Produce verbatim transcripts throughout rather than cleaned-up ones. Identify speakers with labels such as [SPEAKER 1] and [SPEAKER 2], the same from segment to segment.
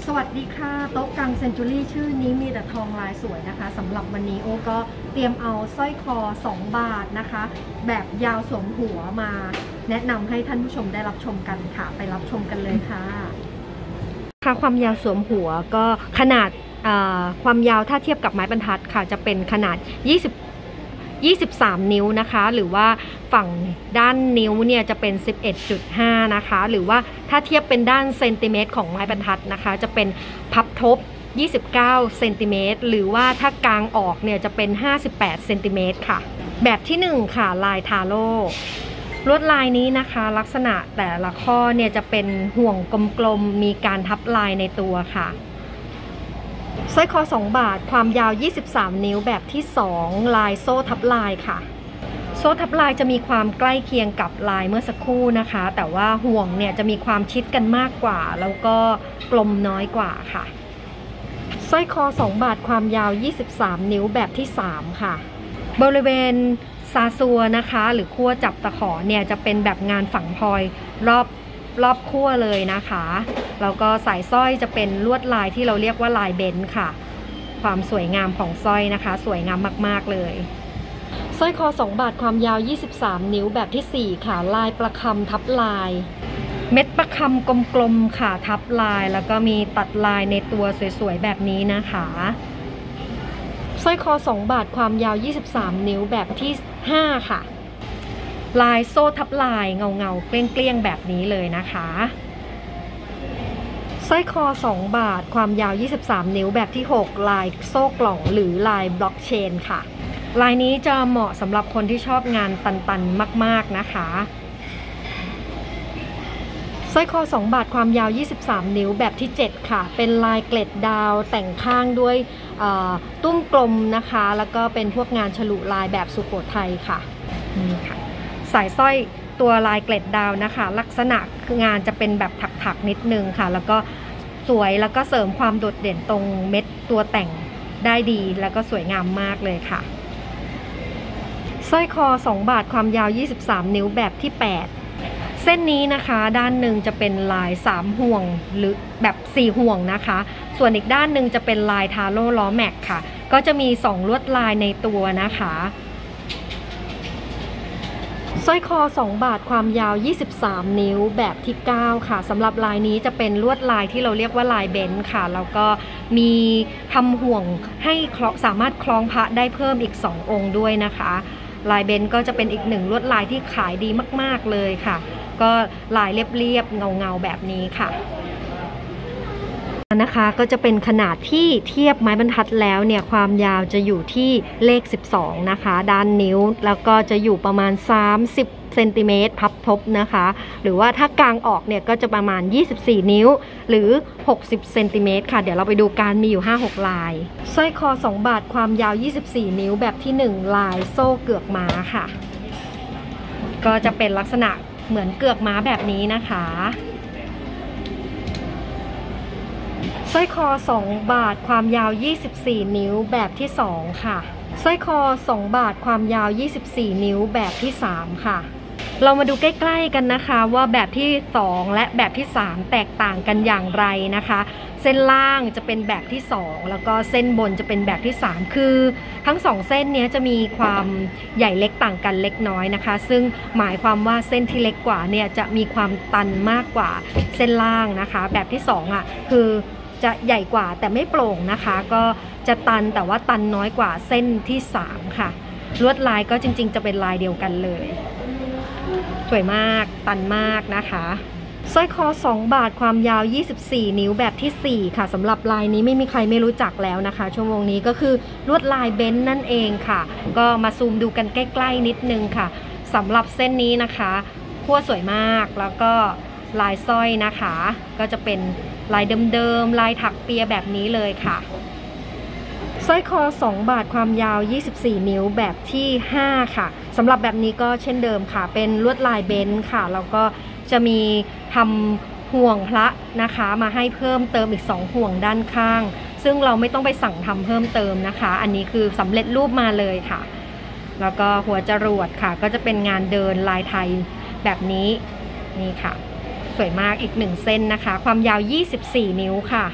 [SPEAKER 1] สวัสดีค่ะโต๊ะกังเซนจูรี่ชื่อนี้มีแต่ทองลายสวยนะคะสำหรับวันนี้โอ้ก็เตรียมเอาสร้อยคอสองบาทนะคะแบบยาวสวมหัวมาแนะนำให้ท่านผู้ชมได้รับชมกันค่ะไปรับชมกันเลยค่ะค่ะความยาวสวมหัวก็ขนาดความยาวถ้าเทียบกับไม้บรรทัดค่ะจะเป็นขนาดยี่สิบ ยี่สิบสามนิ้วนะคะหรือว่าฝั่งด้านนิ้วเนี่ยจะเป็น สิบเอ็ดจุดห้า นะคะหรือว่าถ้าเทียบเป็นด้านเซนติเมตรของไม้บรรทัดนะคะจะเป็นพับทบยี่สิบเก้าเซนติเมตรหรือว่าถ้ากางออกเนี่ยจะเป็นห้าสิบแปดเซนติเมตรค่ะแบบที่หนึ่งค่ะลายทาโร่ลวดลายนี้นะคะลักษณะแต่ละข้อเนี่ยจะเป็นห่วงกลมๆมีการทับลายในตัวค่ะสร้อยคอสองบาทความยาวยี่สิบสามนิ้วแบบที่สองลายโซ่ทับลายค่ะโซ่ทับลายจะมีความใกล้เคียงกับลายเมื่อสักครู่นะคะแต่ว่าห่วงเนี่ยจะมีความชิดกันมากกว่าแล้วก็กลมน้อยกว่าค่ะสร้อยคอสองบาทความยาวยี่สิบสามนิ้วแบบที่สามค่ะบริเวณซาซัวนะคะหรือขั้วจับตะขอเนี่ยจะเป็นแบบงานฝังพลอยรอบรอบขั้วเลยนะคะแล้วก็สายสร้อยจะเป็นลวดลายที่เราเรียกว่าลายเบนซ์ค่ะความสวยงามของสร้อยนะคะสวยงามมากๆเลยสร้อยคอสองบาทความยาวยี่สิบสามนิ้วแบบที่สี่ค่ะลายประคำทับลายเม็ดประคำกลมๆค่ะทับลายแล้วก็มีตัดลายในตัวสวยๆแบบนี้นะคะสร้อยคอสองบาทความยาวยี่สิบสามนิ้วแบบที่ห้าค่ะลายโซ่ทับลายเงาเงาเกลี้ยงเกลี้ยงแบบนี้เลยนะคะสร้อยคอสองบาทความยาวยี่สิบสามนิ้วแบบที่หกลายโซ่กล่องหรือลายบล็อกเชนค่ะลายนี้จะเหมาะสำหรับคนที่ชอบงานตันๆมากๆนะคะสร้อยคอสองบาทความยาวยี่สิบสามนิ้วแบบที่เจ็ดค่ะเป็นลายเกล็ดดาวแต่งข้างด้วยตุ้มกลมนะคะแล้วก็เป็นพวกงานฉลุลายแบบสุโขทัยค่ะนี่ค่ะสายสร้อยตัวลายเกล็ดดาวนะคะลักษณะงานจะเป็นแบบถักๆนิดนึงค่ะแล้วก็สวยแล้วก็เสริมความโดดเด่นตรงเม็ดตัวแต่งได้ดีแล้วก็สวยงามมากเลยค่ะสร้อยคอสองบาทความยาวยี่สิบสามนิ้วแบบที่แปดเส้นนี้นะคะด้านหนึ่งจะเป็นลายสามห่วงหรือแบบสี่ห่วงนะคะส่วนอีกด้านหนึ่งจะเป็นลายทาโร่ล้อแม็กค่ะก็จะมีสองลวดลายในตัวนะคะสร้อยคอสองบาทความยาวยี่สิบสามนิ้วแบบที่เก้าค่ะสำหรับลายนี้จะเป็นลวดลายที่เราเรียกว่าลายเบนซ์ค่ะแล้วก็มีทำห่วงให้สามารถคล้องพระได้เพิ่มอีกสององค์ด้วยนะคะลายเบนซ์ก็จะเป็นอีกหนึ่งลวดลายที่ขายดีมากๆเลยค่ะก็ลายเรียบๆเงาๆแบบนี้ค่ะนะคะก็จะเป็นขนาดที่เทียบไม้บรรทัดแล้วเนี่ยความยาวจะอยู่ที่เลขสิบสองนะคะด้านนิ้วแล้วก็จะอยู่ประมาณสามสิบเซนติเมตรพับทบนะคะหรือว่าถ้ากางออกเนี่ยก็จะประมาณยี่สิบสี่นิ้วหรือหกสิบเซนติเมตรค่ะเดี๋ยวเราไปดูการมีอยู่ ห้าหก ลายสร้อยคอสองบาทความยาวยี่สิบสี่นิ้วแบบที่หนึ่งลายโซ่เกือกม้าค่ะก็จะเป็นลักษณะเหมือนเกือกม้าแบบนี้นะคะสร้อยคอสองบาทความยาวยี่สิบสี่นิ้วแบบที่สองค่ะสร้อยคอสองบาทความยาวยี่สิบสี่นิ้วแบบที่สามค่ะเรามาดูใกล้ๆกันนะคะว่าแบบที่สองและแบบที่สามแตกต่างกันอย่างไรนะคะเส้นล่างจะเป็นแบบที่สองแล้วก็เส้นบนจะเป็นแบบที่สามคือทั้งสองเส้นนี้จะมีความใหญ่เล็กต่างกันเล็กน้อยนะคะซึ่งหมายความว่าเส้นที่เล็กกว่าเนี่ยจะมีความตันมากกว่าเส้นล่างนะคะแบบที่สองอ่ะคือจะใหญ่กว่าแต่ไม่โปร่งนะคะก็จะตันแต่ว่าตันน้อยกว่าเส้นที่สามค่ะลวดลายก็จริงๆจะเป็นลายเดียวกันเลยสวยมากตันมากนะคะสร้อยคอสองบาทความยาวยี่สิบสี่นิ้วแบบที่สี่ค่ะสำหรับลายนี้ไม่มีใครไม่รู้จักแล้วนะคะชั่วโมงนี้ก็คือลวดลายเบนซ์นั่นเองค่ะก็มาซูมดูกันใกล้ๆนิดนึงค่ะสำหรับเส้นนี้นะคะขั้วสวยมากแล้วก็ลายสร้อยนะคะก็จะเป็นลายเดิมๆลายถักเปียแบบนี้เลยค่ะสร้อยคอสองบาทความยาวยี่สิบสี่นิ้วแบบที่ห้าค่ะสำหรับแบบนี้ก็เช่นเดิมค่ะเป็นลวดลายเบนซ์ค่ะแล้วก็จะมีทำห่วงพระนะคะมาให้เพิ่มเติมอีกสองห่วงด้านข้างซึ่งเราไม่ต้องไปสั่งทำเพิ่มเติมนะคะอันนี้คือสำเร็จรูปมาเลยค่ะแล้วก็หัวจรวดค่ะก็จะเป็นงานเดินลายไทยแบบนี้นี่ค่ะสวยมากอีกหนึ่งเส้นนะคะความยาวยี่สิบสี่นิ้วค่ะ ส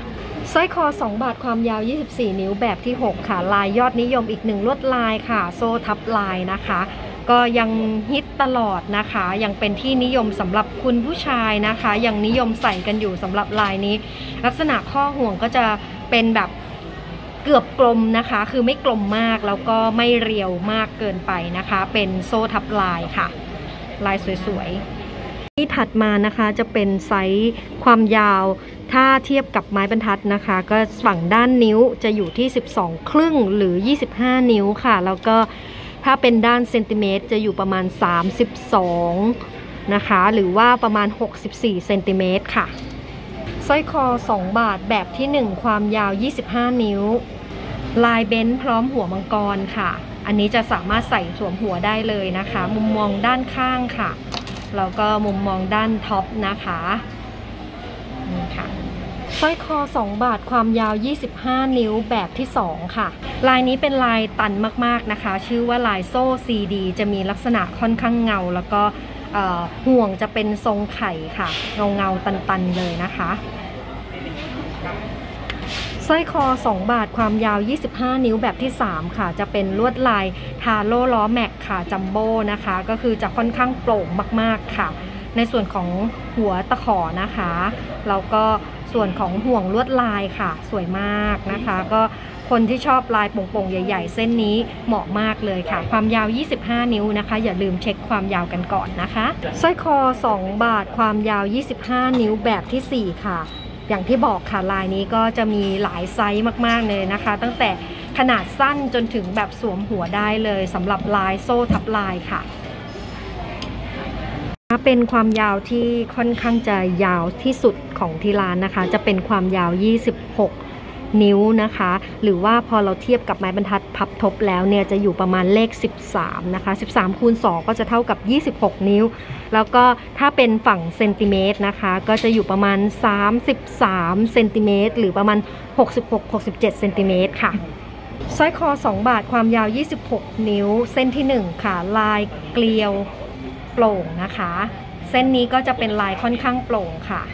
[SPEAKER 1] สร้อยคอสองบาทความยาวยี่สิบสี่นิ้วแบบที่หกค่ะลายยอดนิยมอีกหนึ่งลวดลายค่ะโซ่ทับลายนะคะก็ยังฮิตตลอดนะคะยังเป็นที่นิยมสำหรับคุณผู้ชายนะคะยังนิยมใส่กันอยู่สำหรับลายนี้ลักษณะข้อห่วงก็จะเป็นแบบเกือบกลมนะคะคือไม่กลมมากแล้วก็ไม่เรียวมากเกินไปนะคะเป็นโซ่ทับลายค่ะลายสวยๆที่ถัดมานะคะจะเป็นไซส์ความยาวถ้าเทียบกับไม้บรรทัดนะคะก็ฝั่งด้านนิ้วจะอยู่ที่สิบสองครึ่งหรือยี่สิบห้านิ้วค่ะแล้วก็ถ้าเป็นด้านเซนติเมตรจะอยู่ประมาณสามสิบสองนะคะหรือว่าประมาณหกสิบสี่เซนติเมตรค่ะสร้อยคอสองบาทแบบที่หนึ่งความยาวยี่สิบห้านิ้วลายเบนซ์พร้อมหัวมังกรค่ะอันนี้จะสามารถใส่สวมหัวได้เลยนะคะมุมมองด้านข้างค่ะแล้วก็มุมมองด้านท็อปนะคะนี่ค่ะสร้อยคอสองบาทความยาวยี่สิบห้านิ้วแบบที่สองค่ะลายนี้เป็นลายตันมากๆนะคะชื่อว่าลายโซ่ ซี ดี จะมีลักษณะค่อนข้างเงาแล้วก็ห่วงจะเป็นทรงไข่ค่ะเงาเงาตันๆเลยนะคะสร้อยคอสองบาทความยาวยี่สิบห้านิ้วแบบที่สามค่ะจะเป็นลวดลายทาโร่ล้อแม็กค่ะจัมโบ้นะคะก็คือจะค่อนข้างโปร่งมากๆค่ะในส่วนของหัวตะขอนะคะแล้วก็ส่วนของห่วงลวดลายค่ะสวยมากนะคะก็คนที่ชอบลายโป่งๆใหญ่ๆเส้นนี้เหมาะมากเลยค่ะความยาวยี่สิบห้านิ้วนะคะอย่าลืมเช็คความยาวกันก่อนนะคะสร้อยคอสองบาทความยาวยี่สิบห้านิ้วแบบที่สี่ค่ะอย่างที่บอกค่ะลายนี้ก็จะมีหลายไซส์มากๆเลยนะคะตั้งแต่ขนาดสั้นจนถึงแบบสวมหัวได้เลยสำหรับลายโซ่ทับลายค่ะเป็นความยาวที่ค่อนข้างจะยาวที่สุดของที่ร้านนะคะจะเป็นความยาวยี่สิบหกนิ้วนะคะหรือว่าพอเราเทียบกับไม้บรรทัดพับทบแล้วเนี่ยจะอยู่ประมาณเลขสิบสามนะคะสิบสามคูณสองก็จะเท่ากับยี่สิบหกนิ้วแล้วก็ถ้าเป็นฝั่งเซนติเมตรนะคะก็จะอยู่ประมาณสามสิบสามเซนติเมตรหรือประมาณหกสิบหก หกสิบเจ็ดเซนติเมตรค่ะสร้อยคอสองบาทความยาวยี่สิบหกนิ้วเส้นที่หนึ่งค่ะลายเกลียวโปร่งนะคะเส้นนี้ก็จะเป็นลายค่อนข้างโปร่งค่ะ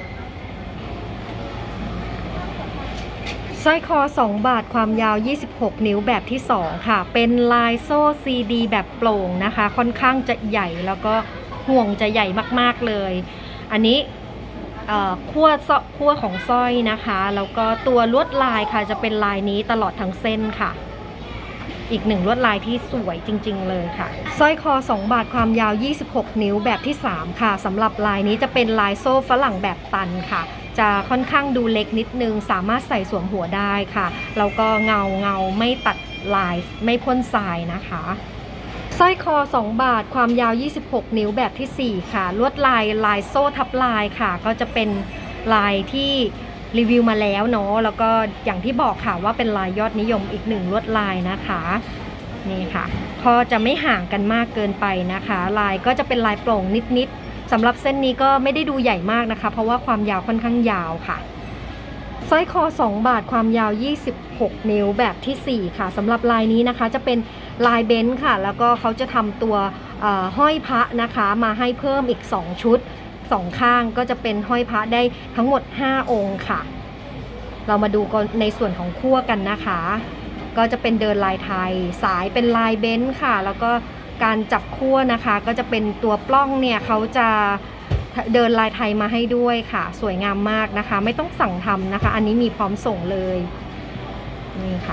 [SPEAKER 1] สร้อยคอสองบาทความยาวยี่สิบหกนิ้วแบบที่สองค่ะเป็นลายโซ่ ซี ดี แบบโปร่งนะคะค่อนข้างจะใหญ่แล้วก็ห่วงจะใหญ่มากๆเลยอันนี้ขั้วขั้วของสร้อยนะคะแล้วก็ตัวลวดลายค่ะจะเป็นลายนี้ตลอดทั้งเส้นค่ะอีกหนึ่งลวดลายที่สวยจริงๆเลยค่ะสร้อยคอสองบาทความยาวยี่สิบหกนิ้วแบบที่สามค่ะสำหรับลายนี้จะเป็นลายโซ่ฝรั่งแบบตันค่ะจะค่อนข้างดูเล็กนิดนึงสามารถใส่สวมหัวได้ค่ะแล้วก็เงาเงาไม่ตัดลายไม่พ่นทรายนะคะสร้อยคอสองบาทความยาวยี่สิบหกนิ้วแบบที่สี่ค่ะลวดลายลายโซ่ทับลายค่ะก็จะเป็นลายที่รีวิวมาแล้วเนาะแล้วก็อย่างที่บอกค่ะว่าเป็นลายยอดนิยมอีกหนึ่งลวดลายนะคะนี่ค่ะพอจะไม่ห่างกันมากเกินไปนะคะลายก็จะเป็นลายโปร่งนิดๆสำหรับเส้นนี้ก็ไม่ได้ดูใหญ่มากนะคะเพราะว่าความยาวค่อนข้างยาวค่ะสร้อยคอสองบาทความยาวยี่สิบหกนิ้วแบบที่สี่ค่ะสำหรับลายนี้นะคะจะเป็นลายเบนซ์ค่ะแล้วก็เขาจะทำตัวห้อยพระนะคะมาให้เพิ่มอีกสองชุดสองข้างก็จะเป็นห้อยพระได้ทั้งหมดห้าองค์ค่ะเรามาดูกันในส่วนของขั้วกันนะคะก็จะเป็นเดินลายไทยสายเป็นลายเบนซ์ค่ะแล้วก็การจับขั้วนะคะก็จะเป็นตัวปล้องเนี่ยเขาจะเดินลายไทยมาให้ด้วยค่ะสวยงามมากนะคะไม่ต้องสั่งทำนะคะอันนี้มีพร้อมส่งเลยนี่ค่ะ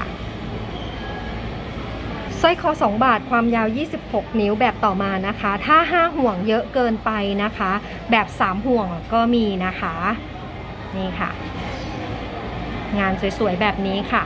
[SPEAKER 1] สร้อยคอสองบาทความยาวยี่สิบหกนิ้วแบบต่อมานะคะถ้าห้าห่วงเยอะเกินไปนะคะแบบสามห่วงก็มีนะคะนี่ค่ะงานสวยๆแบบนี้ค่ะ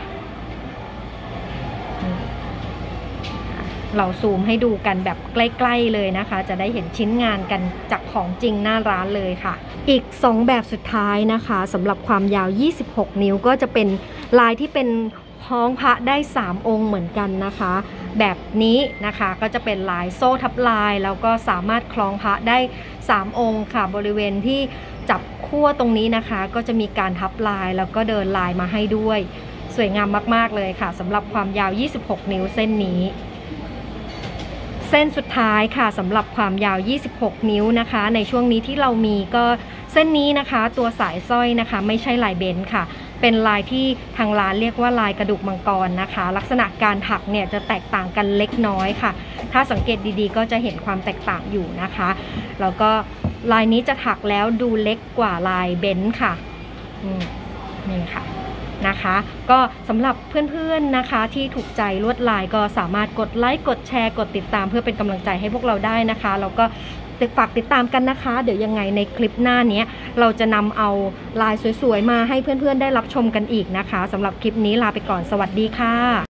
[SPEAKER 1] เราซูมให้ดูกันแบบใกล้ๆเลยนะคะจะได้เห็นชิ้นงานกันจากของจริงหน้าร้านเลยค่ะอีกสองแบบสุดท้ายนะคะสำหรับความยาวยี่สิบหกนิ้วก็จะเป็นลายที่เป็นคล้องพระได้สามองค์เหมือนกันนะคะแบบนี้นะคะก็จะเป็นลายโซ่ทับลายแล้วก็สามารถคล้องพระได้สามองค์ค่ะบริเวณที่จับขั้วตรงนี้นะคะก็จะมีการทับลายแล้วก็เดินลายมาให้ด้วยสวยงามมากๆเลยค่ะสำหรับความยาวยี่สิบหกนิ้วเส้นนี้เส้นสุดท้ายค่ะสำหรับความยาวยี่สิบหกนิ้วนะคะในช่วงนี้ที่เรามีก็เส้นนี้นะคะตัวสายสร้อยนะคะไม่ใช่ลายเบนซ์ค่ะเป็นลายที่ทางร้านเรียกว่าลายกระดูกมังกรนะคะลักษณะการถักเนี่ยจะแตกต่างกันเล็กน้อยค่ะถ้าสังเกตดีๆก็จะเห็นความแตกต่างอยู่นะคะแล้วก็ลายนี้จะถักแล้วดูเล็กกว่าลายเบนซ์ค่ะนี่ค่ะนะคะก็สำหรับเพื่อนๆนะคะที่ถูกใจลวดลายก็สามารถกดไลค์กดแชร์กดติดตามเพื่อเป็นกำลังใจให้พวกเราได้นะคะแล้วก็ฝากติดตามกันนะคะเดี๋ยวยังไงในคลิปหน้านี้เราจะนำเอาลายสวยๆมาให้เพื่อนๆได้รับชมกันอีกนะคะสำหรับคลิปนี้ลาไปก่อนสวัสดีค่ะ